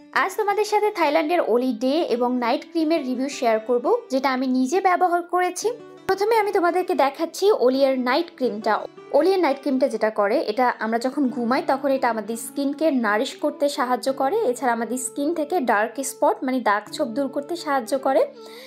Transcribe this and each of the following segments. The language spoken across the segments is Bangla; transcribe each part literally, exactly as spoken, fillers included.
আজ তোমাদের সাথে থাইল্যান্ডের ওলি ডে এবং নাইট ক্রিমের রিভিউ শেয়ার করব, যেটা আমি নিজে ব্যবহার করেছি। প্রথমে আমি তোমাদেরকে দেখাচ্ছি ওলিয়ার নাইট ক্রিমটা। ওলিয়ার নাইট ক্রিমটা যেটা করে, এটা আমরা যখন ঘুমাই তখন এটা আমাদের স্কিনকে নারিশ করতে সাহায্য করে। এছাড়া আমাদের স্কিন থেকে ডার্ক স্পট মানে দাগ ছোপ দূর করতে সাহায্য করে।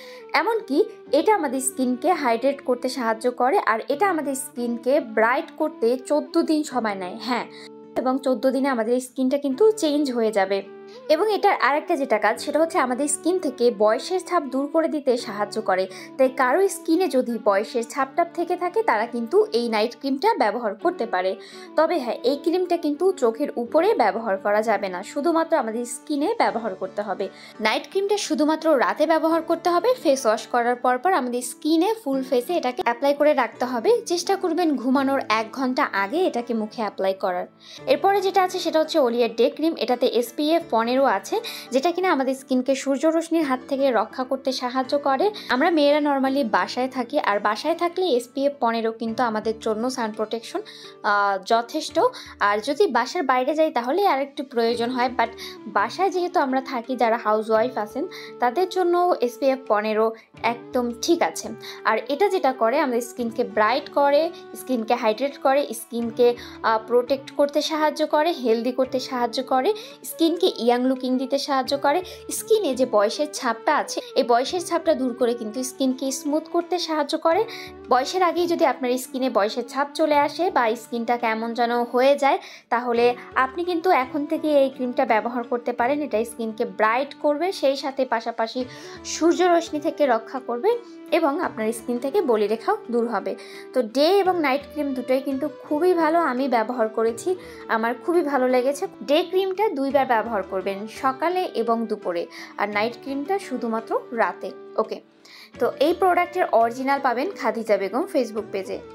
এমনকি এটা আমাদের স্কিনকে হাইড্রেট করতে সাহায্য করে, আর এটা আমাদের স্কিনকে ব্রাইট করতে চোদ্দ দিন সময় নেয়। হ্যাঁ, এবং চোদ্দ দিনে আমাদের স্কিনটা কিন্তু চেঞ্জ হয়ে যাবে। এবং এটার আরেকটা যেটা কাজ, সেটা হচ্ছে আমাদের স্কিন থেকে বয়সের ছাপ দূর করে দিতে সাহায্য করে। তাই কারো স্কিনে যদি বয়সের ছাপটাপ থেকে থাকে তারা কিন্তু এই নাইট ক্রিমটা ব্যবহার করতে পারে। তবে হ্যাঁ, এই ক্রিমটা কিন্তু চোখের উপরে ব্যবহার করা যাবে না, শুধুমাত্র আমাদের স্কিনে ব্যবহার করতে হবে। নাইট ক্রিমটা শুধুমাত্র রাতে ব্যবহার করতে হবে। ফেস ওয়াশ করার পর পর আমাদের স্কিনে ফুল ফেসে এটাকে অ্যাপ্লাই করে রাখতে হবে। চেষ্টা করবেন ঘুমানোর এক ঘন্টা আগে এটাকে মুখে অ্যাপ্লাই করার। এরপরে যেটা আছে সেটা হচ্ছে ওলিয়ার ডে ক্রিম। এটাতে এসপিএফ পনেরো আছে, যেটা কিনা আমাদের স্কিনকে সূর্য রশ্মির হাত থেকে রক্ষা করতে সাহায্য করে। আমরা মেয়েরা নর্মালি বাসায় থাকি, আর বাসায় থাকলে এসপিএফ পনেরো কিন্তু আমাদের জন্য সান প্রোটেকশন যথেষ্ট। আর যদি বাসার বাইরে যাই তাহলে আর একটু প্রয়োজন হয়, বাট বাসায় যেহেতু আমরা থাকি, যারা হাউস ওয়াইফ আছেন তাদের জন্য এসপিএফ পনেরো একদম ঠিক আছে। আর এটা যেটা করে, আমাদের স্কিনকে ব্রাইট করে, স্কিনকে হাইড্রেট করে, স্কিনকে প্রোটেক্ট করতে সাহায্য করে, হেলদি করতে সাহায্য করে, স্কিনকে ইয়াং লুকিং দিতে সাহায্য করে। স্কিনে যে বয়সের ছাপটা আছে, এই বয়সের ছাপটা দূর করে কিন্তু স্কিনকে স্মুথ করতে সাহায্য করে। বয়সের আগেই যদি আপনার স্কিনে বয়সের ছাপ চলে আসে বা স্কিনটা কেমন যেন হয়ে যায়, তাহলে আপনি কিন্তু এখন থেকে এই ক্রিমটা ব্যবহার করতে পারেন। এটা স্কিনকে ব্রাইট করবে, সেই সাথে পাশাপাশি সূর্য রশ্মি থেকে রক্ষা করবে এবং আপনার স্কিন থেকে বলিরেখাও দূর হবে। তো ডে এবং নাইট ক্রিম দুটোই কিন্তু খুবই ভালো, আমি ব্যবহার করেছি, আমার খুবই ভালো লেগেছে। ডে ক্রিমটা দুইবার ব্যবহার করবেন, সকালে এবং দুপুরে, আর নাইট ক্রিমটা শুধুমাত্র রাতে। ওকে, তো এই প্রোডাক্টের অরিজিনাল পাবেন খাদিজা বেগম ফেসবুক পেজে।